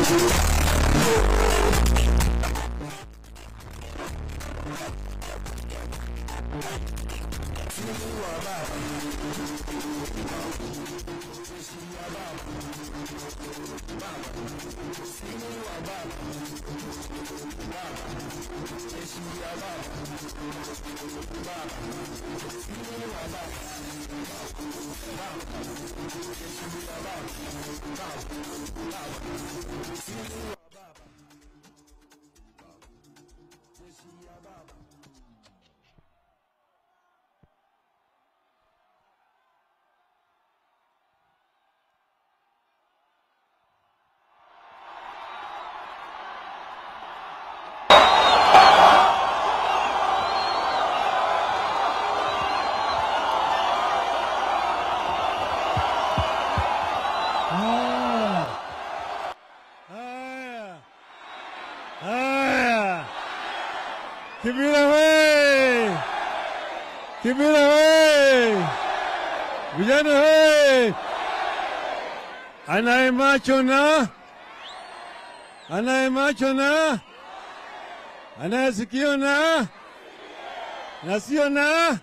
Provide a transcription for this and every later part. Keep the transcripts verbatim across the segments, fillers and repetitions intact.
Kibira we! Kibira we! Vijana we! Anaye macho na? Anaye macho na? Anaye sikio na? Na sio na?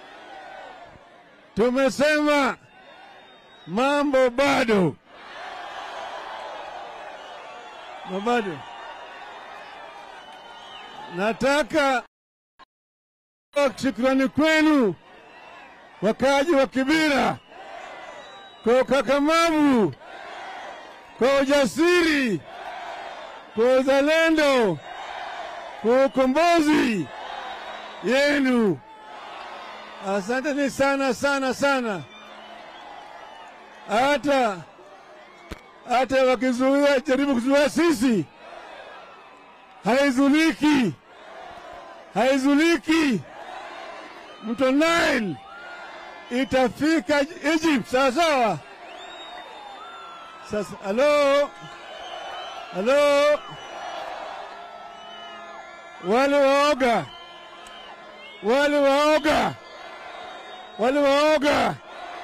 Tumesema mambo bado. Mabado. Nataka shukrani kwenu wakaji wa Kibira kwa ukakamavu, kwa ujasiri, kwa uzalendo, kwa ukombozi yenu. Asanteni sana sana sana. Hata hata wakizuia, jaribu kuzuia sisi, haizuliki, haizuliki. Mto Nile itafika Egypt, sawa sawa. Sasa, halo, halo, wale waoga, wale waoga, wale waoga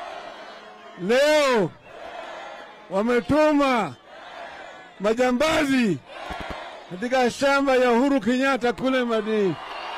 leo wametuma majambazi katika shamba ya Uhuru Kenyatta kule Madini.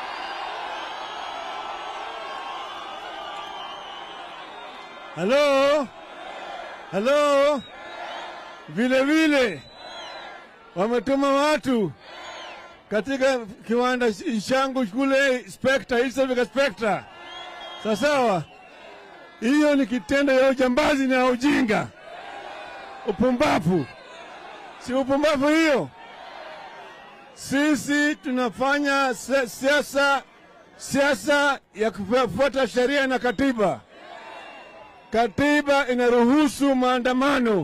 Halo, halo, vile vile wametuma watu katika kiwanda changu kule Spectre, East Africa Spectre. Sawa, hiyo ni kitendo ya ujambazi na ujinga, upumbavu. Si upumbavu hiyo? Sisi tunafanya siasa, siasa ya kufuata sheria na katiba. Katiba inaruhusu maandamano.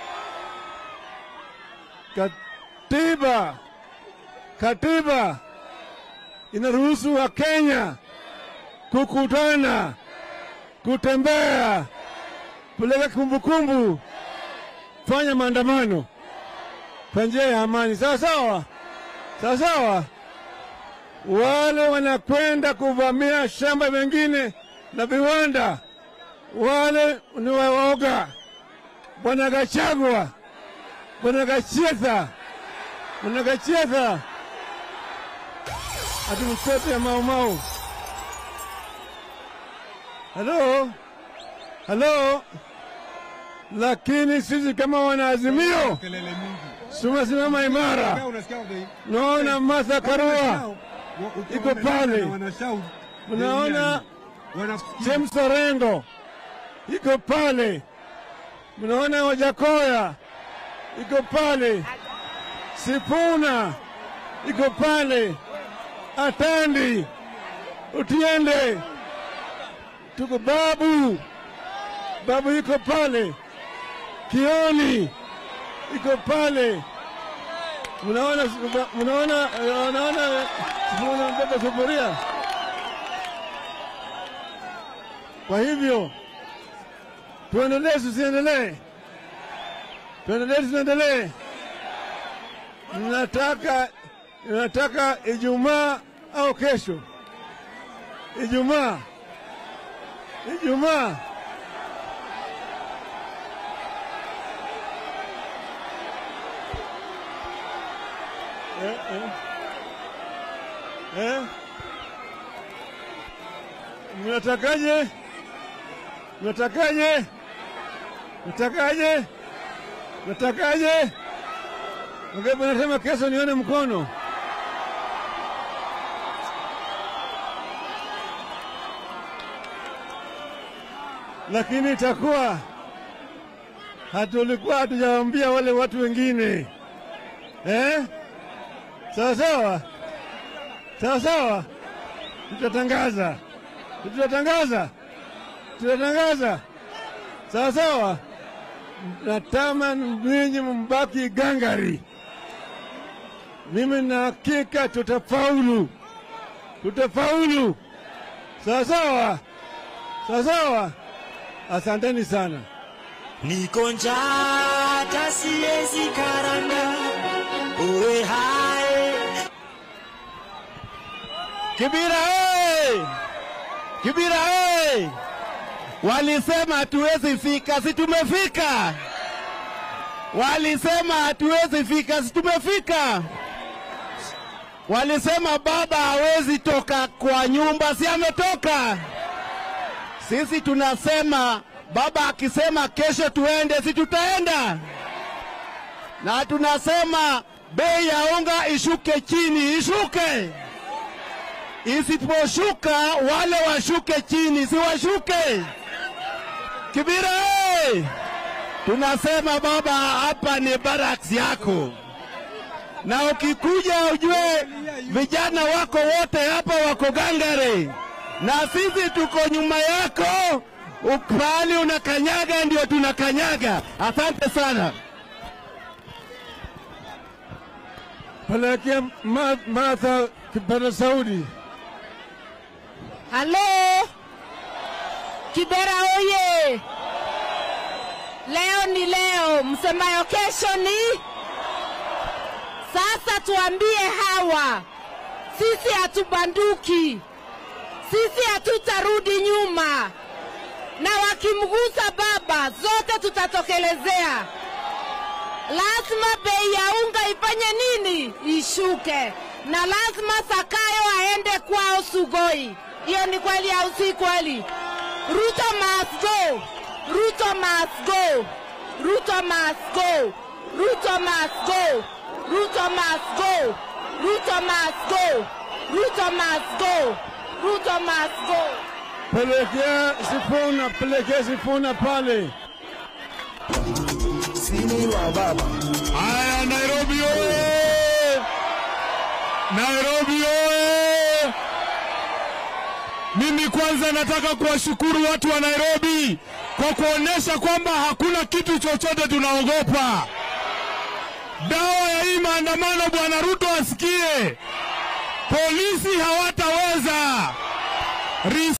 Katiba, katiba inaruhusu wa Kenya kukutana, kutembea, kuleta kumbukumbu, fanya maandamano kwa njia ya amani. Sawa sawa, sawa sawa. Wale wanakwenda kuvamia shamba mengine na viwanda, wale ni waoga. Bwana Gachagua, Bwana Gachetha, Bwana Gachetha ati mtoto ya Mau Mau. Halo, halo. Lakini sisi kama wanaazimio tumesimama imara. Naona Martha Karua iko pale, mnaona James Orengo iko pale, mnaona Wajakoya iko pale, Sifuna iko pale, Atandi, Utiende, tuko Babu, Babu iko pale, Kioni iko pale. Mnaona, mnaona, mnaona Sifuna mbeba sufuria. Kwa hivyo tuendelee, tusiendelee? Tuendelee, tusiendelee? Nataka, nataka Ijumaa au kesho, Ijumaa, Ijumaa Eh, eh. Eh? Mnatakaje? Mnatakaje? Mnatakaje? Mnatakaje? Ngapi nasema kesho nione mkono? Lakini itakuwa hatulikuwa hatujawaambia wale watu wengine. Eh? Sawa sawa? Sawa sawa? Tutatangaza. Tutatangaza. Tutatangaza. Sawa sawa? Natamani ninyi mbaki gangari. Mimi na hakika tutafaulu. Tutafaulu. Sawa sawa? Sawa sawa? Asanteni sana. Niko njaa hata siwezi karanga, uwe hai. Kibira hey! Kibira hey! Walisema hatuwezi fika, si tumefika. Walisema hatuwezi fika, si tumefika. Walisema baba hawezi toka kwa nyumba, si ametoka. Sisi tunasema baba akisema kesho tuende, si tutaenda. Na tunasema bei ya unga ishuke chini, ishuke. Isiposhuka wale washuke chini, si washuke. Kibira hey! Tunasema baba, hapa ni barracks yako. Na ukikuja ujue vijana wako wote hapa wako gangare. Na sisi tuko nyuma yako. Ukali unakanyaga ndio tunakanyaga. Asante sana. Pelekea Martha Kibera Saudi. Halo. Kibera oye. Leo ni leo, msemayo kesho ni. Sasa tuambie hawa, sisi hatubanduki. Sisi hatutarudi nyuma. Na wakimgusa baba, zote tutatokelezea. Lazima bei ya unga ifanye nini? Ishuke. Na lazima Sakayo aende kwao Sugoi. Hiyo ni kweli au si kweli? Ruto must go. Ruto must go. Ruto must go. Ruto must go. Ruto must go. Ruto must go. Ruto must go. Ruto must go. Pelekea Sifuna, pelekea Sifuna pale. Sini wa baba. Haya, Nairobi oye! Nairobi oye! Mimi kwanza nataka kuwashukuru watu wa Nairobi kwa kuonesha kwamba hakuna kitu chochote tunaogopa. Dawa ya hii maandamano Bwana Ruto asikie. Polisi hawataweza.